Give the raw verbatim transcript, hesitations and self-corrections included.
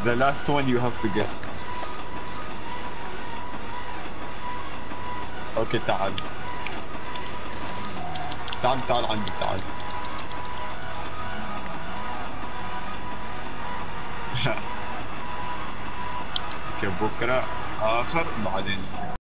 The last one you have to guess. اوكي تعال. تعال تعال عندي تعال. اوكي بكره اخر بعدين.